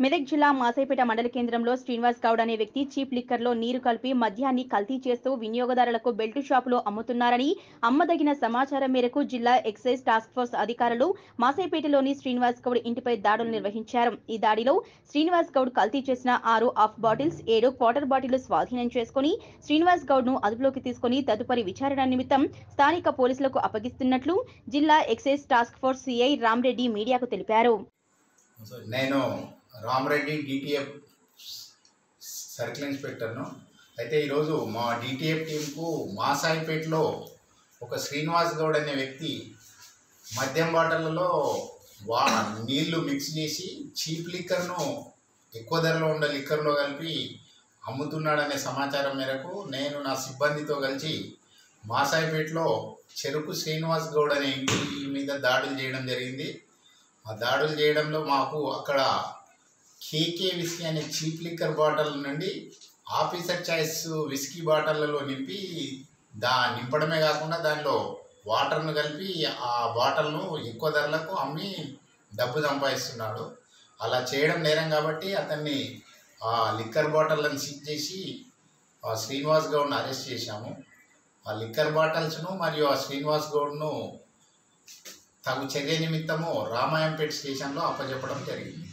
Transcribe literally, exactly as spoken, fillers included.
మెదక్ జిల్లా మాసైపేట మండల కేంద్రంలో శ్రీనివాస్ గౌడ్ అనే వ్యక్తి చీప్ లిక్కర్ లో నీరు కలిపి మద్యాన్ని కల్తీ చేస్తూ వినియోగదారులకు బెల్ట్ షాపులో అమ్ముతున్నారని అమ్మదగిన సమాచారం మేరకు జిల్లా ఎక్సైజ్ టాస్క్ ఫోర్స్ అధికారులు మాసైపేటలోని శ్రీనివాస్ గౌడ్ ఇంటిపై దాడులు నిర్వహించారు। ఈ దాడిలో శ్రీనివాస్ గౌడ్ కల్తీ చేసిన ఆరు హాఫ్ బాటిల్స్ ఏడు క్వార్టర్ బాటిల్ స్వాధీనం చేసుకుని శ్రీనివాస్ గౌడ్ ను అదుపులోకి తీసుకుని తదుపరి విచారణ నిమిత్తం స్థానిక పోలీసులకు అప్పగిస్తున్నట్లు జిల్లా excise task force CI Ramareddy మీడియాకు తెలిపారు। నేను రామరెడ్డి డిటిఎఫ్ సర్కిల్ ఇన్స్పెక్టర్ను అయితే ఈరోజు మా డిటిఎఫ్ టీంకు మాసాయిపేటలో ఒక శ్రీనివాస్ గౌడ్ అనే వ్యక్తి మద్యం బాటళ్లలో వా నీళ్లు మిక్స్ చేసి చీప్ లిక్కర్ను ఎక్కువ ధరలో ఉండే లిక్కర్లో కలిపి అమ్ముతున్నాడనే సమాచారం మేరకు నేను నా సిబ్బందితో కలిసి మాసాయిపేటలో చెరుకు శ్రీనివాస్ గౌడ్ అనే ఇంటి మీద దాడులు చేయడం జరిగింది। ఆ దాడులు చేయడంలో మాకు అక్కడ కేకే విస్కీ అనే చీప్ లిక్కర్ బాటిల్ నుండి ఆఫీసర్ చాయిస్ విస్కీ బాటిళ్లలో నింపి దా నింపడమే కాకుండా దానిలో వాటర్ను కలిపి ఆ బాటిల్ను ఎక్కువ ధరలకు అమ్మి డబ్బు సంపాదిస్తున్నాడు। అలా చేయడం నేరం కాబట్టి అతన్ని ఆ లిక్కర్ బాటిళ్లను సీజ్ చేసి ఆ శ్రీనివాస్ గౌడ్ను అరెస్ట్ చేశాము। ఆ లిక్కర్ బాటిల్స్ను మరియు ఆ శ్రీనివాస్ గౌడ్ను తగు చర్య నిమిత్తము రామాయంపేట స్టేషన్లో అప్పచెప్పడం జరిగింది।